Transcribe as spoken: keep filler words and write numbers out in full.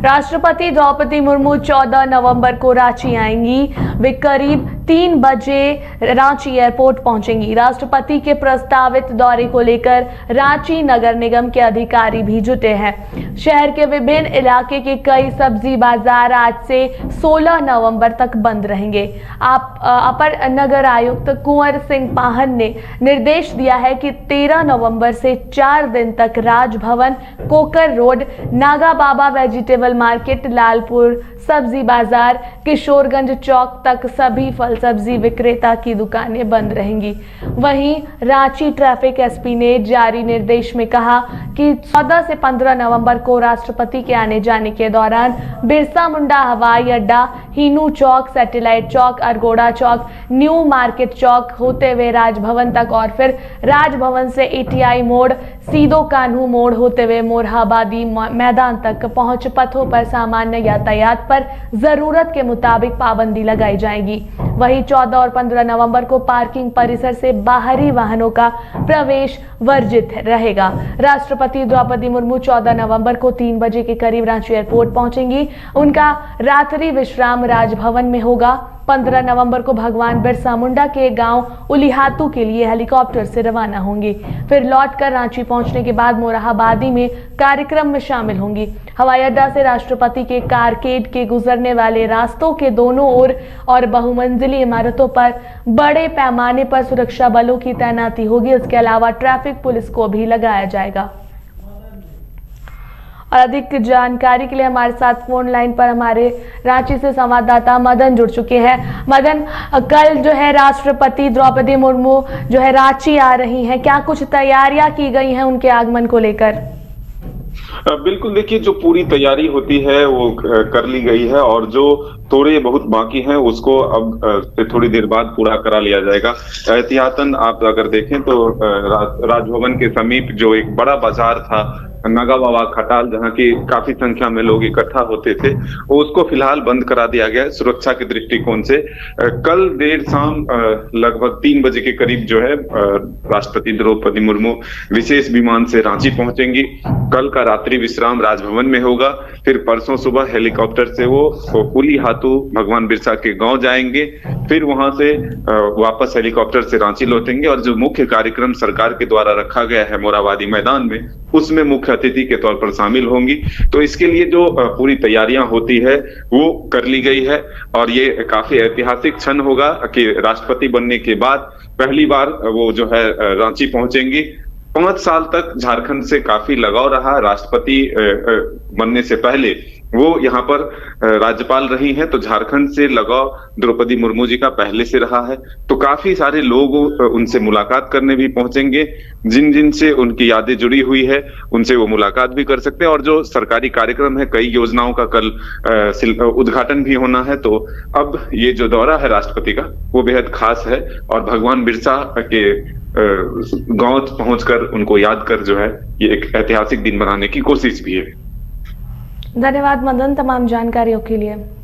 राष्ट्रपति द्रौपदी मुर्मू चौदह नवंबर को रांची आएंगी। वे करीब तीन बजे रांची एयरपोर्ट पहुंचेंगी। राष्ट्रपति के प्रस्तावित दौरे को लेकर रांची नगर निगम के अधिकारी भी जुटे हैं। शहर के विभिन्न इलाके के कई सब्जी बाजार आज से सोलह नवंबर तक बंद रहेंगे। आप अपर नगर आयुक्त कुंवर सिंह पाहन ने निर्देश दिया है कि तेरह नवंबर से चार दिन तक Raj Bhavan, Kokar road, Naga Baba vegetable market, Lalpur सब्जी बाजार, किशोरगंज चौक तक सभी फल सब्जी विक्रेता की दुकानें बंद रहेंगी। वहीं रांची ट्रैफिक एसपी ने जारी निर्देश में कहा कि चौदह से पंद्रह नवंबर को राष्ट्रपति के आने जाने के दौरान बिरसा मुंडा हवाई अड्डा, हिनू चौक, सैटेलाइट चौक, अरगोड़ा चौक, न्यू मार्केट चौक होते हुए राजभवन तक और फिर राजभवन से एटीआई मोड़, सीधो कान्हू मोड़ होते हुए मोरहाबादी मैदान तक पहुंच पथों पर सामान्य यातायात पर जरूरत के मुताबिक पाबंदी लगाई जाएगी। वहीं चौदह और पंद्रह नवंबर को पार्किंग परिसर से बाहरी वाहनों का प्रवेश वर्जित रहेगा। राष्ट्रपति द्रौपदी मुर्मू चौदह नवंबर को तीन बजे के करीब रांची एयरपोर्ट पहुंचेंगी। उनका रात्रि विश्राम राजभवन में होगा। पंद्रह नवंबर को भगवान बिरसा मुंडा के गांव उलिहातू के लिए हेलीकॉप्टर से रवाना होंगी। फिर लौटकर रांची पहुंचने के बाद मोरहाबादी में कार्यक्रम में शामिल होंगी। हवाई अड्डा से राष्ट्रपति के कारकेड के गुजरने वाले रास्तों के दोनों ओर और बहुमंजिली इमारतों पर बड़े पैमाने पर सुरक्षा बलों की तैनाती होगी। इसके अलावा ट्रैफिक पुलिस को भी लगाया जाएगा। और अधिक जानकारी के लिए हमारे साथ फोन लाइन पर हमारे रांची से संवाददाता मदन जुड़ चुके हैं। मदन, कल जो है राष्ट्रपति द्रौपदी मुर्मू जो है रांची आ रही हैं, क्या कुछ तैयारियां की गई हैं उनके आगमन को लेकर? बिल्कुल, देखिए, जो पूरी तैयारी होती है वो कर ली गई है और जो थोड़े बहुत बाकी हैं उसको अब थोड़ी देर बाद पूरा करा लिया जाएगा। एहतियातन आप अगर देखें तो राजभवन के समीप जो एक बड़ा बाजार था नागा बाबा खटाल, जहाँ की काफी संख्या में लोग इकट्ठा होते थे, वो उसको फिलहाल बंद करा दिया गया है सुरक्षा के दृष्टिकोण से। कल देर शाम लगभग तीन बजे के करीब जो है राष्ट्रपति द्रौपदी मुर्मू विशेष विमान से रांची पहुंचेंगी। कल का रात्रि विश्राम राजभवन में होगा। फिर परसों सुबह हेलीकॉप्टर से वो उलिहातू भगवान बिरसा के गांव जाएंगे। फिर वहां से वापस हेलीकॉप्टर से रांची लौटेंगे और जो मुख्य कार्यक्रम सरकार के द्वारा रखा गया है मोरहाबादी मैदान में, उसमें मुख्य अतिथि के तौर पर शामिल होंगी। तो इसके लिए जो पूरी तैयारियां होती है वो कर ली गई है और ये काफी ऐतिहासिक क्षण होगा कि राष्ट्रपति बनने के बाद पहली बार वो जो है रांची पहुंचेंगी। पांच साल तक झारखंड से काफी लगाव रहा। राष्ट्रपति बनने से पहले वो यहाँ पर राज्यपाल रही हैं, तो झारखंड से लगाव द्रौपदी मुर्मू जी का पहले से रहा है। तो काफी सारे लोग उनसे मुलाकात करने भी पहुंचेंगे। जिन जिन से उनकी यादें जुड़ी हुई है उनसे वो मुलाकात भी कर सकते हैं और जो सरकारी कार्यक्रम है, कई योजनाओं का कल उद्घाटन भी होना है। तो अब ये जो दौरा है राष्ट्रपति का वो बेहद खास है और भगवान बिरसा के गांव पहुंचकर उनको याद कर जो है ये एक ऐतिहासिक दिन बनाने की कोशिश भी है। धन्यवाद मदन तमाम जानकारियों के लिए।